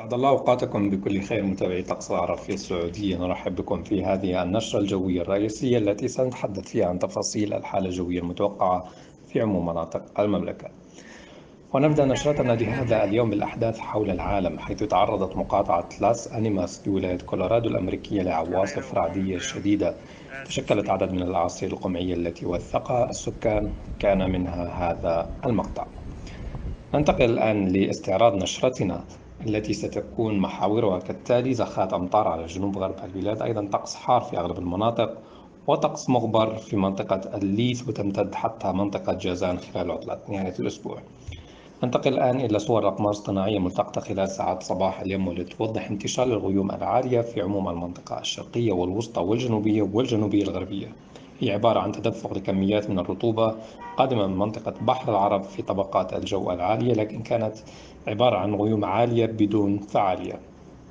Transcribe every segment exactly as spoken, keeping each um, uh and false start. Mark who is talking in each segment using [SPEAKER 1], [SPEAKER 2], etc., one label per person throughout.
[SPEAKER 1] أسعد الله أوقاتكم بكل خير متابعي طقس العرب في السعودية. نرحب بكم في هذه النشرة الجوية الرئيسية التي سنتحدث فيها عن تفاصيل الحالة الجوية المتوقعة في عموم مناطق المملكة. ونبدأ نشرتنا لهذا اليوم بالأحداث حول العالم، حيث تعرضت مقاطعة لاس أنيماس في ولاية كولورادو الأمريكية لعواصف رعدية شديدة فشكلت عدد من الأعاصير القمعية التي وثقها السكان كان منها هذا المقطع. ننتقل الآن لاستعراض نشرتنا التي ستكون محاورها كالتالي: زخات أمطار على جنوب غرب البلاد، أيضا طقس حار في أغلب المناطق، وطقس مغبر في منطقة الليث وتمتد حتى منطقة جازان خلال عطلة نهاية الأسبوع. ننتقل الآن إلى صور أقمار اصطناعية ملتقطة خلال ساعات صباح اليوم والتي توضح انتشار الغيوم العالية في عموم المنطقة الشرقية والوسطى والجنوبية والجنوبية الغربية. هي عبارة عن تدفق لكميات من الرطوبة قادمة من منطقة بحر العرب في طبقات الجو العالية، لكن كانت عبارة عن غيوم عالية بدون فعالية.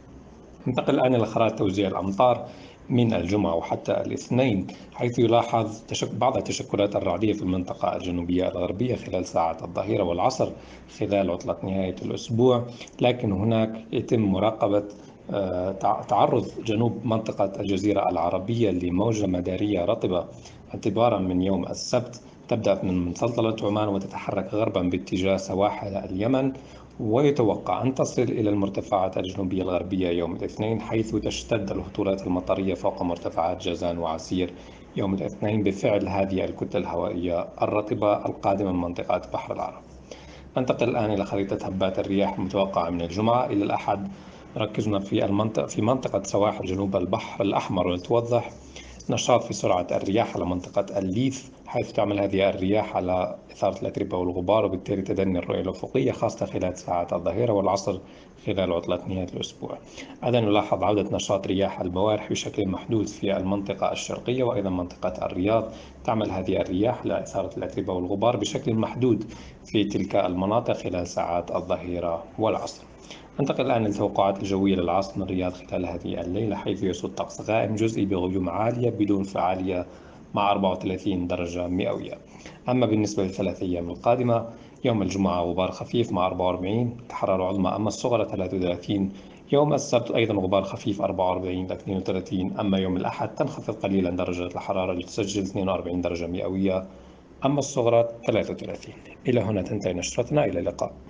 [SPEAKER 1] ننتقل الآن إلى خرائط توزيع الأمطار من الجمعة وحتى الاثنين، حيث يلاحظ تشك... بعض التشكلات الرعدية في المنطقة الجنوبية الغربية خلال ساعات الظهيرة والعصر خلال عطلة نهاية الأسبوع، لكن هناك يتم مراقبة آه، تعرض جنوب منطقة الجزيرة العربية لموجة مدارية رطبة اعتبارا من يوم السبت، تبدأ من سلطنة عمان وتتحرك غربا باتجاه سواحل اليمن، ويتوقع أن تصل إلى المرتفعات الجنوبية الغربية يوم الاثنين، حيث تشتد الهطولات المطرية فوق مرتفعات جازان وعسير يوم الاثنين بفعل هذه الكتلة الهوائية الرطبة القادمة من منطقة بحر العرب. ننتقل الآن إلى خريطة هبات الرياح المتوقعة من الجمعة إلى الأحد. ركزنا في المنطقة في منطقة سواحل جنوب البحر الأحمر، ولتوضح نشاط في سرعة الرياح على منطقة الليث، حيث تعمل هذه الرياح على إثارة الأتربة والغبار وبالتالي تدني الرؤية الأفقية خاصة خلال ساعات الظهيرة والعصر خلال عطلة نهاية الأسبوع. أيضا نلاحظ عودة نشاط رياح البوارح بشكل محدود في المنطقة الشرقية وأيضا منطقة الرياض. تعمل هذه الرياح لإثارة الأتربة والغبار بشكل محدود في تلك المناطق خلال ساعات الظهيرة والعصر. ننتقل الآن للتوقعات الجوية للعاصمة الرياض خلال هذه الليلة، حيث يسود طقس غائم جزئي بغيوم عالية بدون فعالية مع أربعة وثلاثين درجة مئوية. أما بالنسبة للثلاث أيام القادمة: يوم الجمعة غبار خفيف مع أربعة وأربعين حرارة عظمى، أما الصغرى ثلاثة وثلاثين. يوم السبت أيضا غبار خفيف أربعة وأربعين إلى اثنين وثلاثين، أما يوم الأحد تنخفض قليلا درجة الحرارة لتسجل اثنين وأربعين درجة مئوية، أما الصغرى ثلاثة وثلاثين. إلى هنا تنتهي نشرتنا، إلى اللقاء.